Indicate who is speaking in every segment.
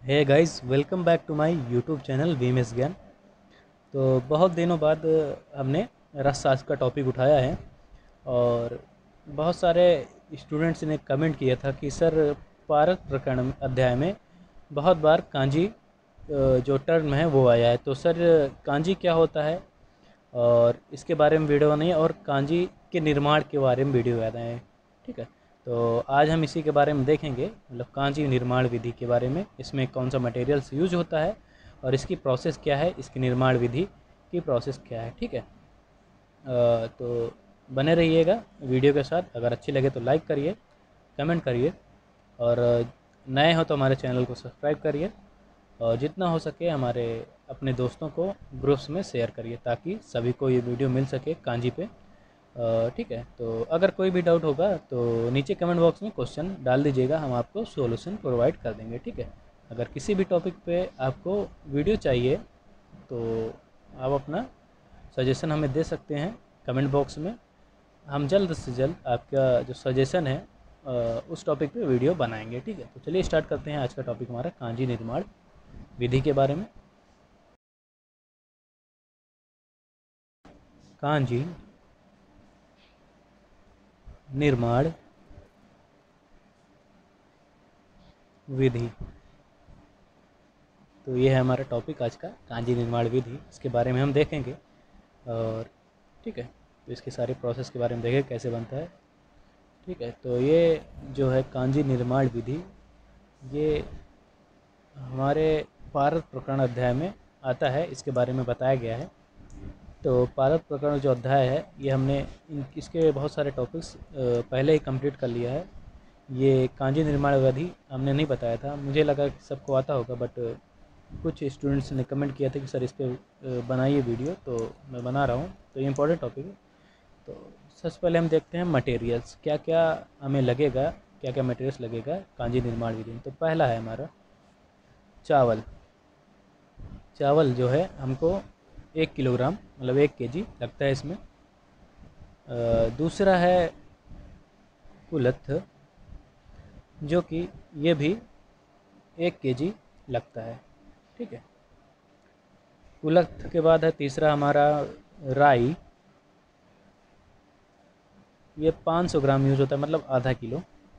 Speaker 1: Hey guys, welcome back to my YouTube channel VMS Gyan. तो बहुत दिनों बाद हमने रसशास्त्र का टॉपिक उठाया है और बहुत सारे स्टूडेंट्स ने कमेंट किया था कि सर पारक प्रकरण अध्याय में बहुत बार कांजी जो टर्म है वो आया है। तो सर कांजी क्या होता है और इसके बारे में वीडियो बनाइए और कांजी के निर्माण के बारे में वीडियो बनाए। ठीक है, तो आज हम इसी के बारे में देखेंगे, मतलब कांजी निर्माण विधि के बारे में, इसमें कौन सा मटेरियल्स यूज होता है और इसकी प्रोसेस क्या है, इसकी निर्माण विधि की प्रोसेस क्या है। ठीक है, तो बने रहिएगा वीडियो के साथ। अगर अच्छी लगे तो लाइक करिए, कमेंट करिए और नए हो तो हमारे चैनल को सब्सक्राइब करिए और जितना हो सके हमारे अपने दोस्तों को ग्रुप्स में शेयर करिए ताकि सभी को ये वीडियो मिल सके कांजी पे। ठीक है, तो अगर कोई भी डाउट होगा तो नीचे कमेंट बॉक्स में क्वेश्चन डाल दीजिएगा, हम आपको सॉल्यूशन प्रोवाइड कर देंगे। ठीक है, अगर किसी भी टॉपिक पे आपको वीडियो चाहिए तो आप अपना सजेशन हमें दे सकते हैं कमेंट बॉक्स में। हम जल्द से जल्द आपका जो सजेशन है उस टॉपिक पे वीडियो बनाएंगे। ठीक है, तो चलिए स्टार्ट करते हैं आज का टॉपिक हमारा कांजी निर्माण विधि के बारे में। कांजी निर्माण विधि, तो ये है हमारा टॉपिक आज का, कांजी निर्माण विधि। इसके बारे में हम देखेंगे और ठीक है, तो इसके सारे प्रोसेस के बारे में देखेंगे कैसे बनता है। ठीक है, तो ये जो है कांजी निर्माण विधि, ये हमारे पारद प्रकरण अध्याय में आता है, इसके बारे में बताया गया है। तो पारद प्रकरण जो अध्याय है ये हमने इसके बहुत सारे टॉपिक्स पहले ही कंप्लीट कर लिया है। ये कांजी निर्माण विधि हमने नहीं बताया था, मुझे लगा कि सबको आता होगा, बट कुछ स्टूडेंट्स ने कमेंट किया था कि सर इस पर बनाइए वीडियो, तो मैं बना रहा हूँ। तो ये इंपॉर्टेंट टॉपिक है। तो सबसे पहले हम देखते हैं मटेरियल्स, क्या क्या हमें लगेगा, क्या क्या मटेरियल्स लगेगा कांजी निर्माण विधि में। तो पहला है हमारा चावल। चावल जो है हमको 1 किलोग्राम मतलब 1 kg लगता है इसमें। दूसरा है कुलथ, जो कि ये भी 1 kg लगता है। ठीक है, कुलथ के बाद है तीसरा हमारा राई। ये 500 ग्राम यूज होता है, मतलब आधा किलो।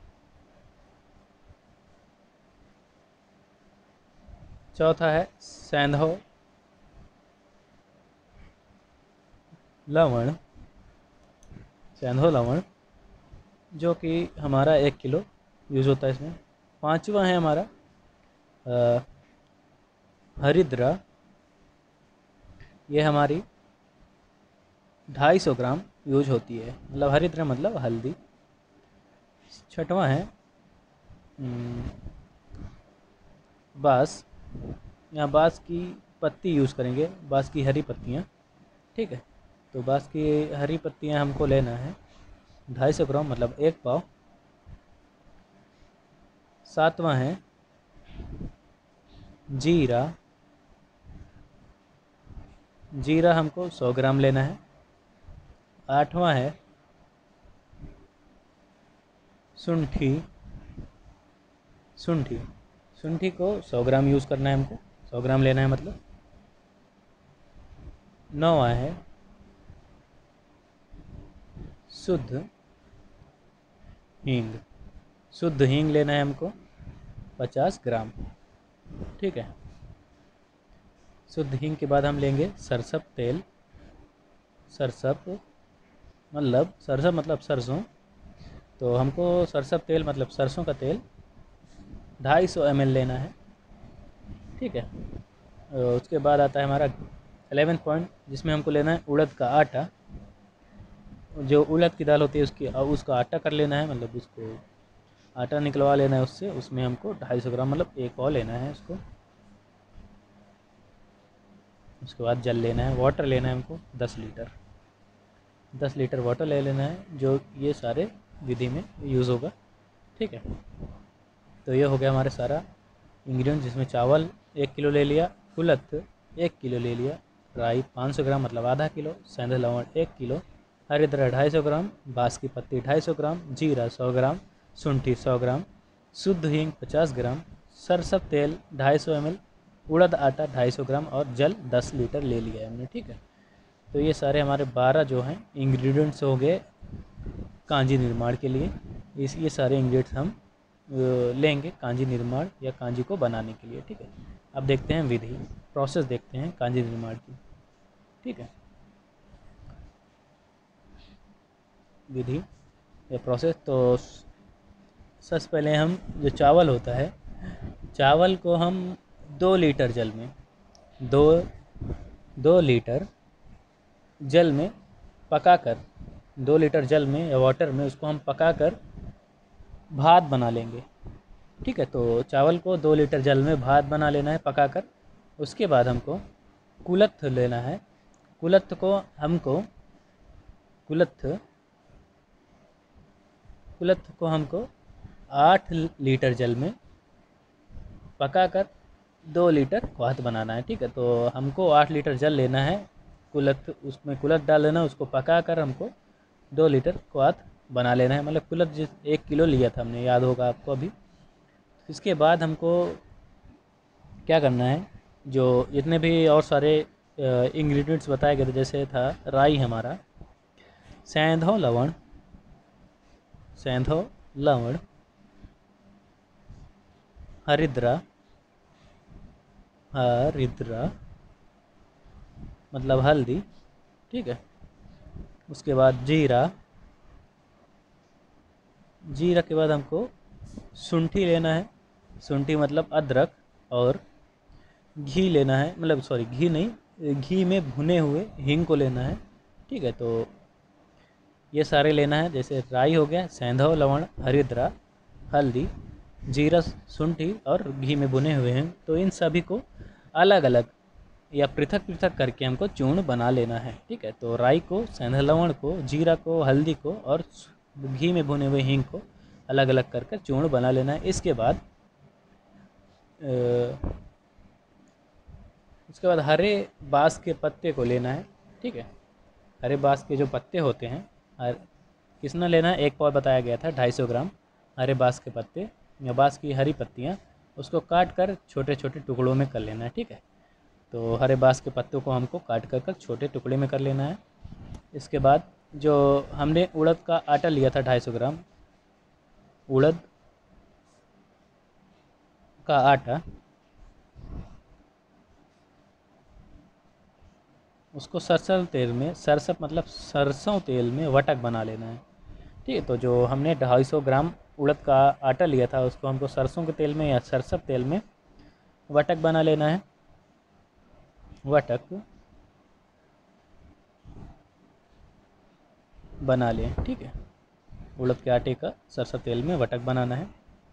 Speaker 1: चौथा है सेंधव लवण, सेंधव लवण, जो कि हमारा 1 किलो यूज होता है इसमें। पांचवा है हमारा हरिद्रा, ये हमारी 250 ग्राम यूज होती है, मतलब हरिद्रा मतलब हल्दी। छठवां है बांस, यहाँ बांस की पत्ती यूज़ करेंगे, बांस की हरी पत्तियाँ। ठीक है, तो बांस की हरी पत्तियाँ हमको लेना है 250 ग्राम मतलब 1 पाव। सातवां है जीरा, जीरा हमको 100 ग्राम लेना है। आठवां है शुंठी, शुंठी, शुंठी को 100 ग्राम यूज़ करना है हमको, 100 ग्राम लेना है मतलब। नौवां है शुद्ध हींग, शुद्ध हींग लेना है हमको 50 ग्राम। ठीक है, शुद्ध हींग के बाद हम लेंगे सरसप तेल। सरसप मतलब सरसों, तो हमको सरसप तेल मतलब सरसों का तेल 250 ml लेना है। ठीक है, उसके बाद आता है हमारा 11 पॉइंट, जिसमें हमको लेना है उड़द का आटा। जो उड़द की दाल होती है उसका आटा कर लेना है, मतलब उसको आटा निकलवा लेना है उससे, उसमें हमको 250 ग्राम मतलब 1 पाव लेना है उसको। उसके बाद जल लेना है, वाटर लेना है हमको 10 लीटर, 10 लीटर वाटर ले लेना है, जो ये सारे विधि में यूज़ होगा। ठीक है, तो ये हो गया हमारे सारा इंग्रेडिएंट, जिसमें चावल 1 किलो ले लिया, कुलथ 1 किलो ले लिया, राई 500 ग्राम मतलब आधा किलो, सेंधा लवण 1 किलो, हरिद्रा 250 ग्राम, बांस की पत्ती 250 ग्राम, जीरा 100 ग्राम, शुंठी 100 ग्राम, शुद्ध हींग 50 ग्राम, सरसों तेल 250 ml, उड़द आटा 250 ग्राम और जल 10 लीटर ले लिया है हमने, ठीक है। तो ये सारे हमारे 12 जो हैं इंग्रेडिएंट्स हो गए कांजी निर्माण के लिए। ये सारे इंग्रेडिएंट्स हम लेंगे कांजी निर्माण या कांजी को बनाने के लिए, ठीक है। अब देखते हैं विधि, प्रोसेस देखते हैं कांजी निर्माण की, ठीक है। विधि या प्रोसेस, तो सबसे पहले हम जो चावल होता है, चावल को हम 2 लीटर जल में, 2 लीटर जल में पकाकर, 2 लीटर जल में या वाटर में उसको हम पकाकर भात बना लेंगे, ठीक है। तो चावल को 2 लीटर जल में भात बना लेना है पकाकर। उसके बाद हमको कुलथ लेना है। कुलथ को हमको 8 लीटर जल में पकाकर 2 लीटर क्वाथ बनाना है, ठीक है। तो हमको 8 लीटर जल लेना है, कुलथ, उसमें कुलथ डाल लेना, उसको पकाकर हमको 2 लीटर क्वाथ बना लेना है। मतलब कुलथ 1 किलो लिया था हमने, याद होगा आपको अभी। इसके बाद हमको क्या करना है, जो जितने भी और सारे इंग्रेडिएंट्स बताए गए थे, जैसे था राई हमारा, सेंधव लवण, हरिद्रा मतलब हल्दी, ठीक है। उसके बाद जीरा के बाद हमको शुंठी लेना है, शुंठी मतलब अदरक, और घी लेना है, मतलब सॉरी घी नहीं, घी में भुने हुए हींग को लेना है, ठीक है। तो ये सारे लेना है, जैसे राई हो गया, सेंधव लवण, हरिद्रा, हल्दी, जीरा, शुंठी और घी में भुने हुए हैं। तो इन सभी को अलग अलग या पृथक पृथक करके हमको चूर्ण बना लेना है, ठीक है। तो राई को, सेंधव लवण को, जीरा को, हल्दी को और घी में भुने हुए हींग को अलग अलग करके चूर्ण बना लेना है। इसके बाद हरे बाँस के पत्ते को लेना है, ठीक है। हरे बाँस के जो पत्ते होते हैं, कितना लेना है, एक पाव बताया गया था, 250 ग्राम हरे बाँस के पत्ते या बाँस की हरी पत्तियाँ, उसको काट कर छोटे छोटे टुकड़ों में कर लेना है, ठीक है। तो हरे बाँस के पत्तों को हमको काट कर छोटे टुकड़े में कर लेना है। इसके बाद जो हमने उड़द का आटा लिया था 250 ग्राम, उड़द का आटा, उसको सरसों तेल में, सरसों मतलब सरसों तेल में वटक बना लेना है, ठीक है। तो जो हमने 250 ग्राम उड़द का आटा लिया था, उसको हमको सरसों के तेल में या सरसों तेल में वटक बना लेना है। वटक बना लें, ठीक है। उड़द के आटे का सरसों तेल में वटक बनाना है।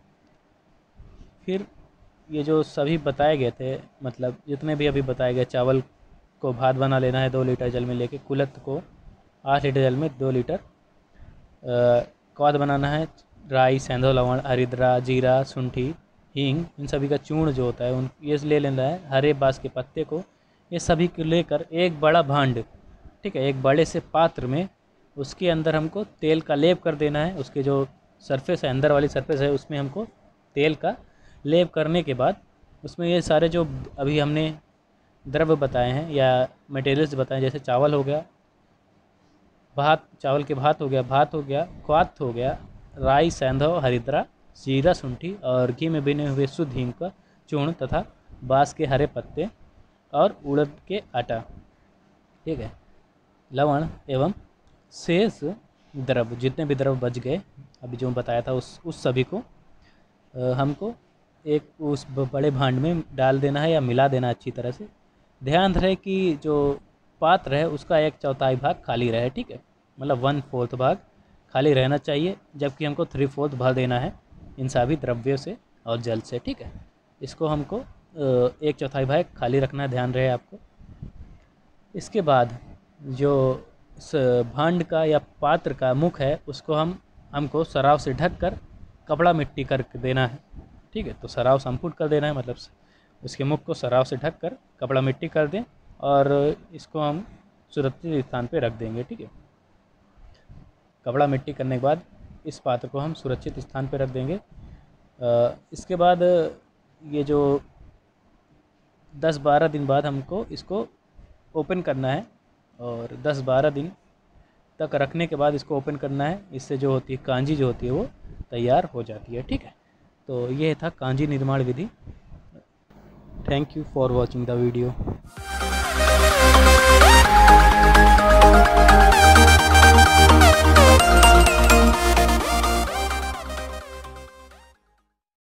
Speaker 1: फिर ये जो सभी बताए गए थे, मतलब जितने भी अभी बताए गए, चावल को भात बना लेना है 2 लीटर जल में लेके, कुलथ को 8 लीटर जल में 2 लीटर क्वाथ बनाना है, राई, सेंधव लवण, हरिद्रा, जीरा, शुंठी, हींग, इन सभी का चूर्ण जो होता है ये ले लेना है। हरे बाँस के पत्ते को, ये सभी को लेकर एक बड़ा भांड, ठीक है, एक बड़े से पात्र में, उसके अंदर हमको तेल का लेप कर देना है। उसके जो सरफेस है, अंदर वाली सरफेस है, उसमें हमको तेल का लेप करने के बाद उसमें ये सारे जो अभी हमने द्रव्य बताए हैं या मटेरियल्स बताए, जैसे चावल हो गया, भात, चावल के भात हो गया, क्वाथ हो गया, राई, सेंधव, हरिद्रा, जीरा, शुंठी और घी में भुने हुए शुद्ध हींग का चूर्ण तथा बाँस के हरे पत्ते और उड़द के आटा, ठीक है, लवण एवं शेष द्रव्य, जितने भी द्रव्य बच गए अभी जो बताया था, उस सभी को हमको एक उस बड़े भांड में डाल देना है या मिला देना अच्छी तरह से। ध्यान रहे कि जो पात्र है उसका 1/4 भाग खाली रहे, ठीक है, मतलब 1/4 भाग खाली रहना चाहिए, जबकि हमको 3/4 भर देना है इन सभी द्रव्यों से और जल से, ठीक है। इसको हमको 1/4 भाग खाली रखना है, ध्यान रहे आपको। इसके बाद जो भांड का या पात्र का मुख है, उसको हमको सराव से ढक कर कपड़ा मिट्टी कर देना है, ठीक है। तो सराव संपुट कर देना है, मतलब उसके मुख को सराव से ढक कर कपड़ा मिट्टी कर दें और इसको हम सुरक्षित स्थान पे रख देंगे, ठीक है। कपड़ा मिट्टी करने के बाद इस पात्र को हम सुरक्षित स्थान पे रख देंगे। इसके बाद ये जो 10-12 दिन बाद हमको इसको ओपन करना है, और 10-12 दिन तक रखने के बाद इसको ओपन करना है। इससे जो होती है कांजी जो होती है वो तैयार हो जाती है। ठीक है, तो ये था कांजी निर्माण विधि। Thank you for watching the video.